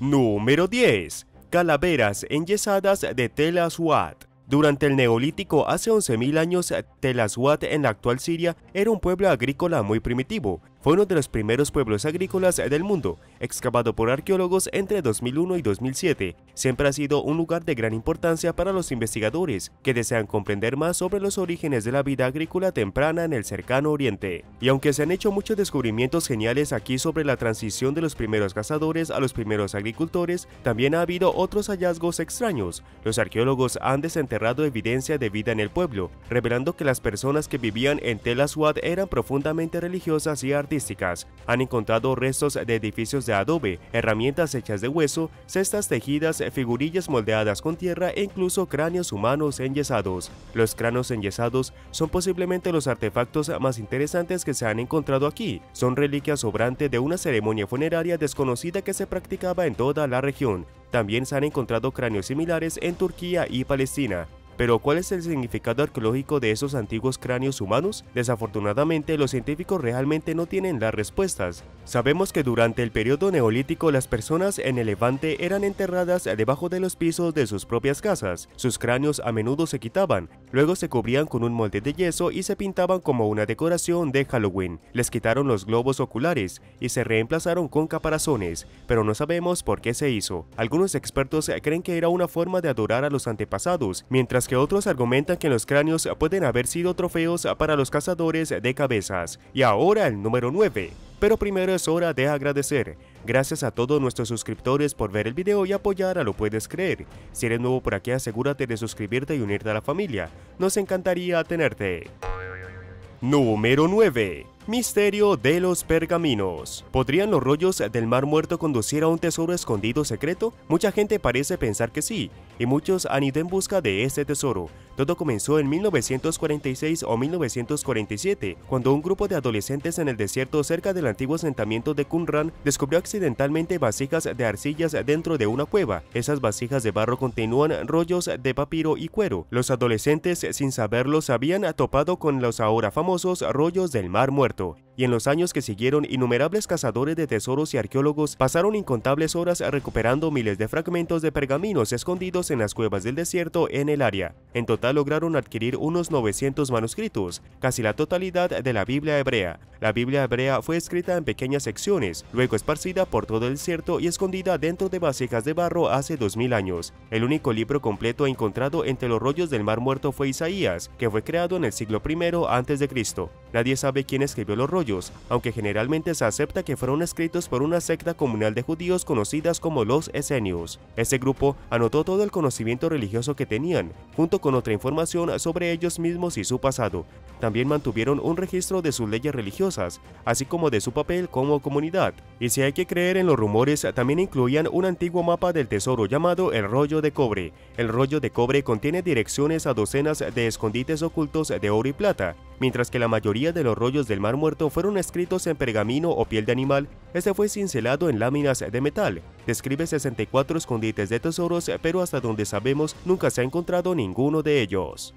Número 10. Calaveras enyesadas de Tel Aswad. Durante el Neolítico, hace 11.000 años, Tel Aswad en la actual Siria era un pueblo agrícola muy primitivo. Fue uno de los primeros pueblos agrícolas del mundo, excavado por arqueólogos entre 2001 y 2007. Siempre ha sido un lugar de gran importancia para los investigadores que desean comprender más sobre los orígenes de la vida agrícola temprana en el cercano oriente. Y aunque se han hecho muchos descubrimientos geniales aquí sobre la transición de los primeros cazadores a los primeros agricultores, también ha habido otros hallazgos extraños. Los arqueólogos han desenterrado evidencia de vida en el pueblo, revelando que las personas que vivían en Tel Aswad eran profundamente religiosas y artísticas. Han encontrado restos de edificios de adobe, herramientas hechas de hueso, cestas tejidas, figurillas moldeadas con tierra e incluso cráneos humanos enyesados. Los cráneos enyesados son posiblemente los artefactos más interesantes que se han encontrado aquí. Son reliquias sobrantes de una ceremonia funeraria desconocida que se practicaba en toda la región. También se han encontrado cráneos similares en Turquía y Palestina. Pero ¿cuál es el significado arqueológico de esos antiguos cráneos humanos? Desafortunadamente, los científicos realmente no tienen las respuestas. Sabemos que durante el periodo neolítico las personas en el Levante eran enterradas debajo de los pisos de sus propias casas. Sus cráneos a menudo se quitaban, luego se cubrían con un molde de yeso y se pintaban como una decoración de Halloween. Les quitaron los globos oculares y se reemplazaron con caparazones, pero no sabemos por qué se hizo. Algunos expertos creen que era una forma de adorar a los antepasados, mientras que otros argumentan que los cráneos pueden haber sido trofeos para los cazadores de cabezas. Y ahora el número 9. Pero primero es hora de agradecer. Gracias a todos nuestros suscriptores por ver el video y apoyar a Lo Puedes Creer. Si eres nuevo por aquí, asegúrate de suscribirte y unirte a la familia. Nos encantaría tenerte. Número 9. Misterio de los pergaminos. ¿Podrían los rollos del Mar Muerto conducir a un tesoro escondido secreto? Mucha gente parece pensar que sí, y muchos han ido en busca de este tesoro. Todo comenzó en 1946 o 1947, cuando un grupo de adolescentes en el desierto cerca del antiguo asentamiento de Qumran descubrió accidentalmente vasijas de arcillas dentro de una cueva. Esas vasijas de barro contenían rollos de papiro y cuero. Los adolescentes, sin saberlo, se habían topado con los ahora famosos rollos del Mar Muerto. Y en los años que siguieron, innumerables cazadores de tesoros y arqueólogos pasaron incontables horas recuperando miles de fragmentos de pergaminos escondidos en las cuevas del desierto en el área. En total lograron adquirir unos 900 manuscritos, casi la totalidad de la Biblia hebrea. La Biblia hebrea fue escrita en pequeñas secciones, luego esparcida por todo el desierto y escondida dentro de vasijas de barro hace 2000 años. El único libro completo encontrado entre los rollos del Mar Muerto fue Isaías, que fue creado en el siglo I a.C. Nadie sabe quién escribió los rollos, aunque generalmente se acepta que fueron escritos por una secta comunal de judíos conocidas como los esenios. Este grupo anotó todo el conocimiento religioso que tenían, junto con otra información sobre ellos mismos y su pasado. También mantuvieron un registro de sus leyes religiosas, así como de su papel como comunidad. Y si hay que creer en los rumores, también incluían un antiguo mapa del tesoro llamado el rollo de cobre. El rollo de cobre contiene direcciones a docenas de escondites ocultos de oro y plata. Mientras que la mayoría de los rollos del Mar Muerto fueron escritos en pergamino o piel de animal, este fue cincelado en láminas de metal. Describe 64 escondites de tesoros, pero hasta donde sabemos nunca se ha encontrado ninguno de ellos.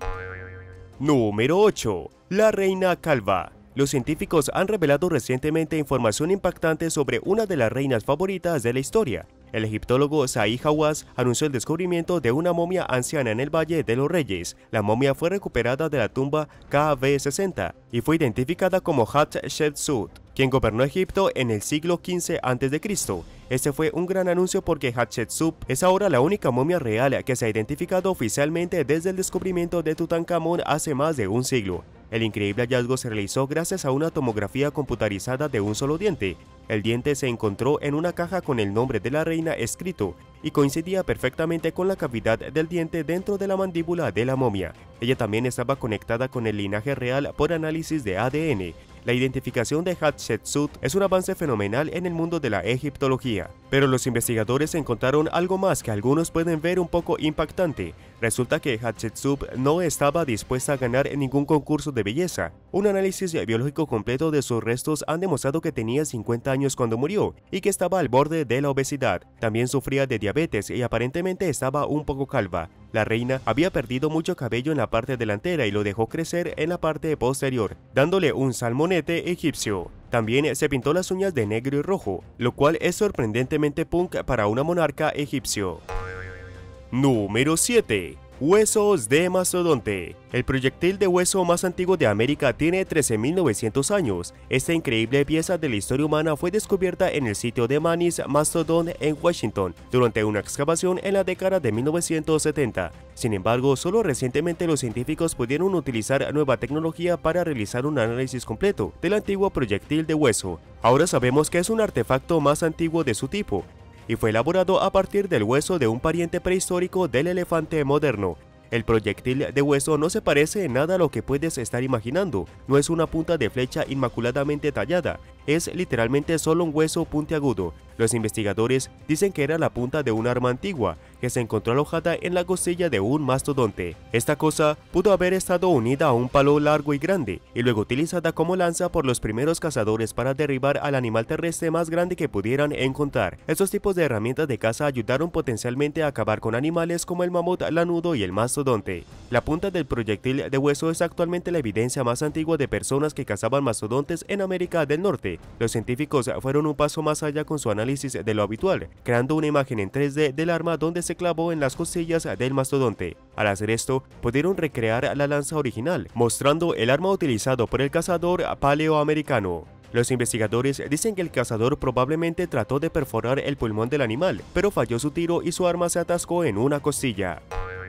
Número 8. La Reina Calva. Los científicos han revelado recientemente información impactante sobre una de las reinas favoritas de la historia. El egiptólogo Zahi Hawass anunció el descubrimiento de una momia anciana en el Valle de los Reyes. La momia fue recuperada de la tumba KV60 y fue identificada como Hatshepsut, quien gobernó Egipto en el siglo XV a.C. Este fue un gran anuncio porque Hatshepsut es ahora la única momia real que se ha identificado oficialmente desde el descubrimiento de Tutankamón hace más de un siglo. El increíble hallazgo se realizó gracias a una tomografía computarizada de un solo diente. El diente se encontró en una caja con el nombre de la reina escrito y coincidía perfectamente con la cavidad del diente dentro de la mandíbula de la momia. Ella también estaba conectada con el linaje real por análisis de ADN. La identificación de Hatshepsut es un avance fenomenal en el mundo de la egiptología. Pero los investigadores encontraron algo más que algunos pueden ver un poco impactante. Resulta que Hatshepsut no estaba dispuesta a ganar en ningún concurso de belleza. Un análisis biológico completo de sus restos han demostrado que tenía 50 años cuando murió y que estaba al borde de la obesidad. También sufría de diabetes y aparentemente estaba un poco calva. La reina había perdido mucho cabello en la parte delantera y lo dejó crecer en la parte posterior, dándole un salmonete egipcio. También se pintó las uñas de negro y rojo, lo cual es sorprendentemente punk para una monarca egipcio. Número 7. Huesos de mastodonte. El proyectil de hueso más antiguo de América tiene 13.900 años. Esta increíble pieza de la historia humana fue descubierta en el sitio de Manis Mastodon en Washington durante una excavación en la década de 1970. Sin embargo, solo recientemente los científicos pudieron utilizar nueva tecnología para realizar un análisis completo del antiguo proyectil de hueso. Ahora sabemos que es un artefacto más antiguo de su tipo, y fue elaborado a partir del hueso de un pariente prehistórico del elefante moderno. El proyectil de hueso no se parece en nada a lo que puedes estar imaginando, no es una punta de flecha inmaculadamente tallada, es literalmente solo un hueso puntiagudo. Los investigadores dicen que era la punta de un arma antigua, que se encontró alojada en la costilla de un mastodonte. Esta cosa pudo haber estado unida a un palo largo y grande, y luego utilizada como lanza por los primeros cazadores para derribar al animal terrestre más grande que pudieran encontrar. Estos tipos de herramientas de caza ayudaron potencialmente a acabar con animales como el mamut lanudo y el mastodonte. La punta del proyectil de hueso es actualmente la evidencia más antigua de personas que cazaban mastodontes en América del Norte. Los científicos fueron un paso más allá con su análisis de lo habitual, creando una imagen en 3D del arma donde se clavó en las costillas del mastodonte. Al hacer esto, pudieron recrear la lanza original, mostrando el arma utilizado por el cazador paleoamericano. Los investigadores dicen que el cazador probablemente trató de perforar el pulmón del animal, pero falló su tiro y su arma se atascó en una costilla.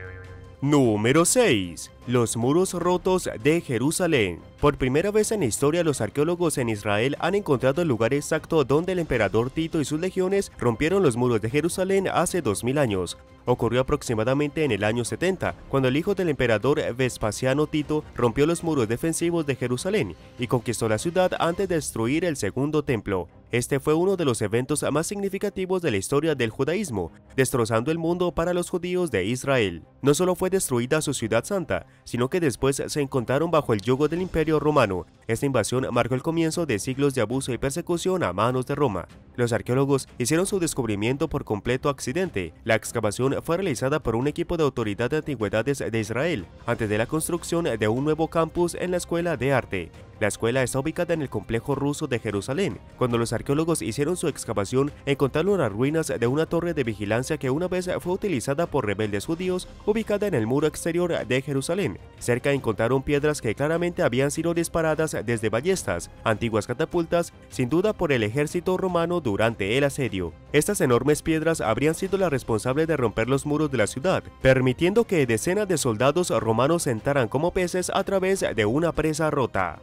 Número 6. Los muros rotos de Jerusalén. Por primera vez en la historia, los arqueólogos en Israel han encontrado el lugar exacto donde el emperador Tito y sus legiones rompieron los muros de Jerusalén hace 2000 años. Ocurrió aproximadamente en el año 70, cuando el hijo del emperador Vespasiano Tito rompió los muros defensivos de Jerusalén y conquistó la ciudad antes de destruir el segundo templo. Este fue uno de los eventos más significativos de la historia del judaísmo, destrozando el mundo para los judíos de Israel. No solo fue destruida su ciudad santa, sino que después se encontraron bajo el yugo del Imperio Romano. Esta invasión marcó el comienzo de siglos de abuso y persecución a manos de Roma. Los arqueólogos hicieron su descubrimiento por completo accidente. La excavación fue realizada por un equipo de autoridad de antigüedades de Israel, antes de la construcción de un nuevo campus en la Escuela de Arte. La escuela está ubicada en el complejo ruso de Jerusalén. Cuando los arqueólogos hicieron su excavación, encontraron las ruinas de una torre de vigilancia que una vez fue utilizada por rebeldes judíos, ubicada en el muro exterior de Jerusalén. Cerca encontraron piedras que claramente habían sido disparadas desde ballestas, antiguas catapultas, sin duda por el ejército romano durante el asedio. Estas enormes piedras habrían sido las responsables de romper los muros de la ciudad, permitiendo que decenas de soldados romanos entraran como peces a través de una presa rota.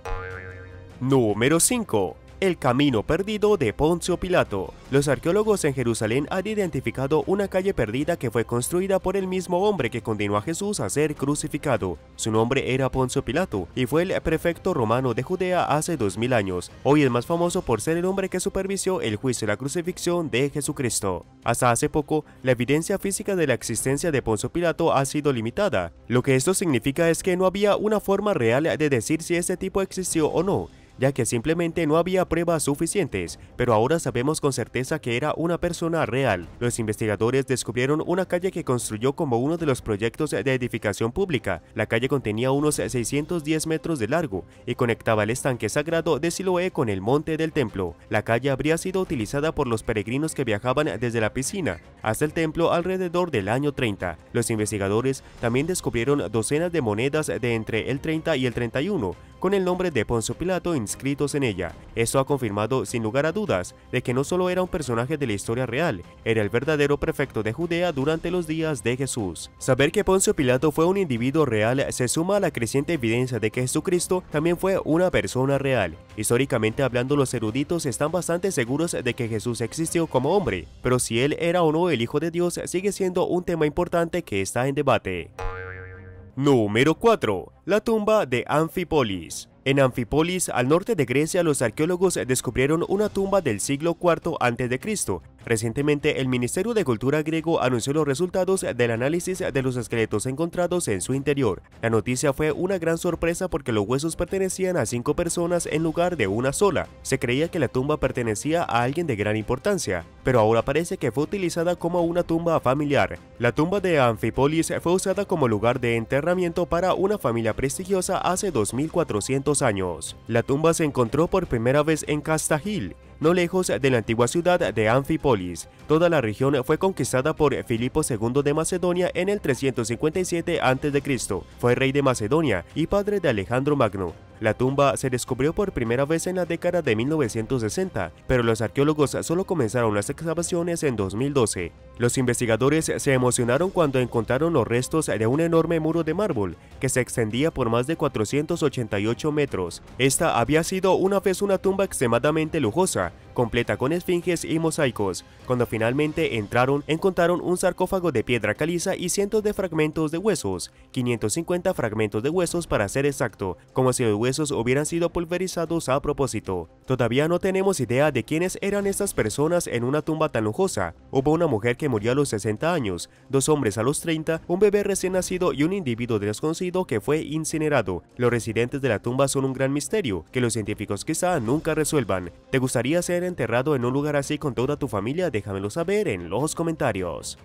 Número 5. El camino perdido de Poncio Pilato. Los arqueólogos en Jerusalén han identificado una calle perdida que fue construida por el mismo hombre que condenó a Jesús a ser crucificado. Su nombre era Poncio Pilato y fue el prefecto romano de Judea hace 2000 años. Hoy es más famoso por ser el hombre que supervisó el juicio y la crucifixión de Jesucristo. Hasta hace poco, la evidencia física de la existencia de Poncio Pilato ha sido limitada. Lo que esto significa es que no había una forma real de decir si este tipo existió o no, ya que simplemente no había pruebas suficientes, pero ahora sabemos con certeza que era una persona real. Los investigadores descubrieron una calle que construyó como uno de los proyectos de edificación pública. La calle contenía unos 610 metros de largo y conectaba el estanque sagrado de Siloé con el monte del templo. La calle habría sido utilizada por los peregrinos que viajaban desde la piscina hasta el templo alrededor del año 30. Los investigadores también descubrieron docenas de monedas de entre el 30 y el 31, con el nombre de Poncio Pilato inscritos en ella. Esto ha confirmado sin lugar a dudas de que no solo era un personaje de la historia real, era el verdadero prefecto de Judea durante los días de Jesús. Saber que Poncio Pilato fue un individuo real se suma a la creciente evidencia de que Jesucristo también fue una persona real. Históricamente hablando, los eruditos están bastante seguros de que Jesús existió como hombre, pero si él era o no el Hijo de Dios sigue siendo un tema importante que está en debate. Número 4. La tumba de Anfípolis. En Anfípolis, al norte de Grecia, los arqueólogos descubrieron una tumba del siglo IV a.C. Recientemente, el Ministerio de Cultura griego anunció los resultados del análisis de los esqueletos encontrados en su interior. La noticia fue una gran sorpresa porque los huesos pertenecían a 5 personas en lugar de una sola. Se creía que la tumba pertenecía a alguien de gran importancia, pero ahora parece que fue utilizada como una tumba familiar. La tumba de Anfipolis fue usada como lugar de enterramiento para una familia prestigiosa hace 2400 años. La tumba se encontró por primera vez en Castagil, no lejos de la antigua ciudad de Anfipolis. Toda la región fue conquistada por Filipo II de Macedonia en el 357 a.C. Fue rey de Macedonia y padre de Alejandro Magno. La tumba se descubrió por primera vez en la década de 1960, pero los arqueólogos solo comenzaron las excavaciones en 2012. Los investigadores se emocionaron cuando encontraron los restos de un enorme muro de mármol que se extendía por más de 488 metros. Esta había sido una vez una tumba extremadamente lujosa, completa con esfinges y mosaicos. Cuando finalmente encontraron un sarcófago de piedra caliza y cientos de fragmentos de huesos, 550 fragmentos de huesos para ser exacto, como si los huesos hubieran sido pulverizados a propósito. Todavía no tenemos idea de quiénes eran estas personas en una tumba tan lujosa. Hubo una mujer que murió a los 60 años, 2 hombres a los 30, un bebé recién nacido y un individuo desconocido que fue incinerado. Los residentes de la tumba son un gran misterio que los científicos quizá nunca resuelvan. ¿Te gustaría ser enterrado en un lugar así con toda tu familia? Déjamelo saber en los comentarios.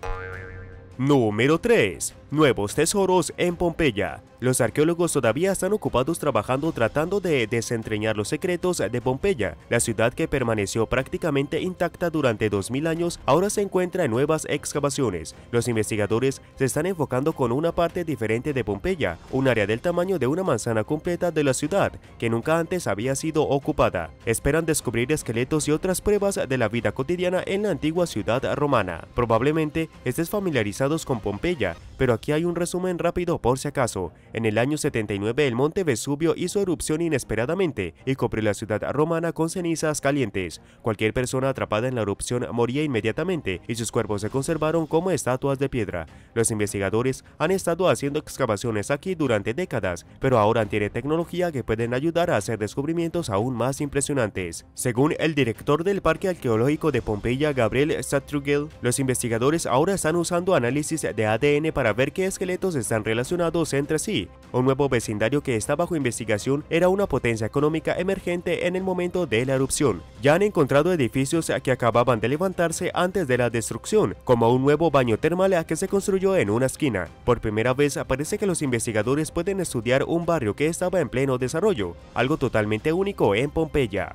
Número 3. Nuevos tesoros en Pompeya. Los arqueólogos todavía están ocupados trabajando tratando de desentrañar los secretos de Pompeya. La ciudad, que permaneció prácticamente intacta durante 2000 años, ahora se encuentra en nuevas excavaciones. Los investigadores se están enfocando con una parte diferente de Pompeya, un área del tamaño de una manzana completa de la ciudad, que nunca antes había sido ocupada. Esperan descubrir esqueletos y otras pruebas de la vida cotidiana en la antigua ciudad romana. Probablemente estés familiarizados con Pompeya, pero aquí hay un resumen rápido por si acaso. En el año 79 el monte Vesubio hizo erupción inesperadamente y cubrió la ciudad romana con cenizas calientes. Cualquier persona atrapada en la erupción moría inmediatamente y sus cuerpos se conservaron como estatuas de piedra. Los investigadores han estado haciendo excavaciones aquí durante décadas, pero ahora tienen tecnología que pueden ayudar a hacer descubrimientos aún más impresionantes. Según el director del Parque Arqueológico de Pompeya, Gabriel Satrugel, los investigadores ahora están usando análisis de ADN para ver qué esqueletos están relacionados entre sí. Un nuevo vecindario que está bajo investigación era una potencia económica emergente en el momento de la erupción. Ya han encontrado edificios que acababan de levantarse antes de la destrucción, como un nuevo baño termal que se construyó en una esquina. Por primera vez parece que los investigadores pueden estudiar un barrio que estaba en pleno desarrollo, algo totalmente único en Pompeya.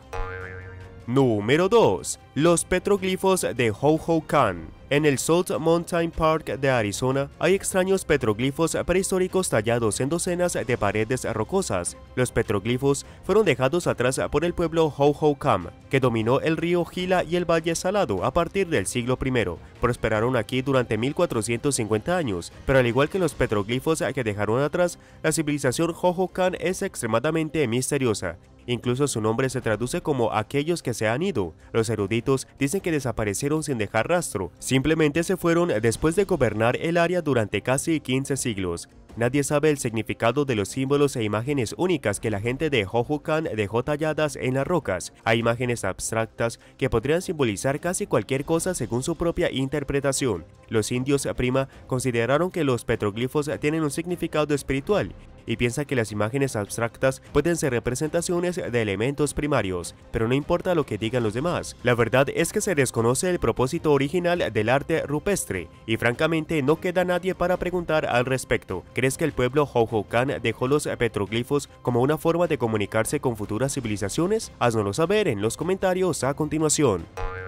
Número 2. Los petroglifos de Hohokam. En el Salt Mountain Park de Arizona hay extraños petroglifos prehistóricos tallados en docenas de paredes rocosas. Los petroglifos fueron dejados atrás por el pueblo Hohokam, que dominó el río Gila y el Valle Salado a partir del siglo I. Prosperaron aquí durante 1450 años, pero al igual que los petroglifos que dejaron atrás, la civilización Hohokam es extremadamente misteriosa. Incluso su nombre se traduce como aquellos que se han ido. Los eruditos dicen que desaparecieron sin dejar rastro. Simplemente se fueron después de gobernar el área durante casi 15 siglos. Nadie sabe el significado de los símbolos e imágenes únicas que la gente de Hohokam dejó talladas en las rocas. Hay imágenes abstractas que podrían simbolizar casi cualquier cosa según su propia interpretación. Los indios Prima consideraron que los petroglifos tienen un significado espiritual y piensa que las imágenes abstractas pueden ser representaciones de elementos primarios, pero no importa lo que digan los demás. La verdad es que se desconoce el propósito original del arte rupestre y francamente no queda nadie para preguntar al respecto. ¿Crees que el pueblo Hohokam dejó los petroglifos como una forma de comunicarse con futuras civilizaciones? Haznoslo saber en los comentarios a continuación.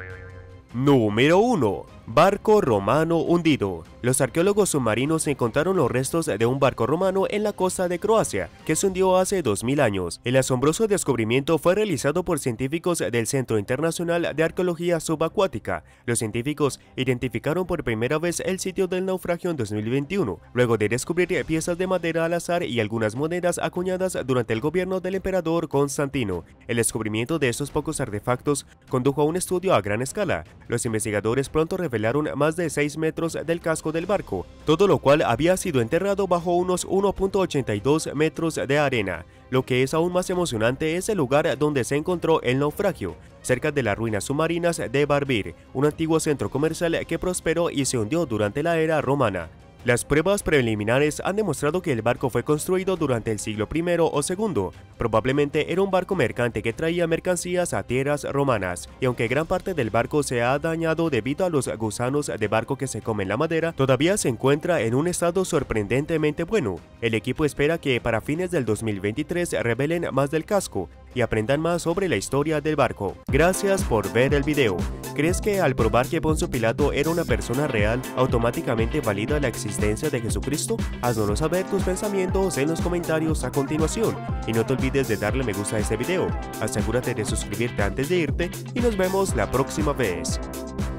Número 1. Barco romano hundido. Los arqueólogos submarinos encontraron los restos de un barco romano en la costa de Croacia, que se hundió hace 2000 años. El asombroso descubrimiento fue realizado por científicos del Centro Internacional de Arqueología Subacuática. Los científicos identificaron por primera vez el sitio del naufragio en 2021, luego de descubrir piezas de madera al azar y algunas monedas acuñadas durante el gobierno del emperador Constantino. El descubrimiento de estos pocos artefactos condujo a un estudio a gran escala. Los investigadores pronto revelaron revelaron más de 6 metros del casco del barco, todo lo cual había sido enterrado bajo unos 1.82 metros de arena. Lo que es aún más emocionante es el lugar donde se encontró el naufragio, cerca de las ruinas submarinas de Barbir, un antiguo centro comercial que prosperó y se hundió durante la era romana. Las pruebas preliminares han demostrado que el barco fue construido durante el siglo I o II. Probablemente era un barco mercante que traía mercancías a tierras romanas, y aunque gran parte del barco se ha dañado debido a los gusanos de barco que se comen la madera, todavía se encuentra en un estado sorprendentemente bueno. El equipo espera que para fines del 2023 revelen más del casco y aprendan más sobre la historia del barco. Gracias por ver el video. ¿Crees que al probar que Poncio Pilato era una persona real, automáticamente valida la existencia de Jesucristo? Haznoslo saber tus pensamientos en los comentarios a continuación. Y no te olvides de darle me gusta a este video. Asegúrate de suscribirte antes de irte y nos vemos la próxima vez.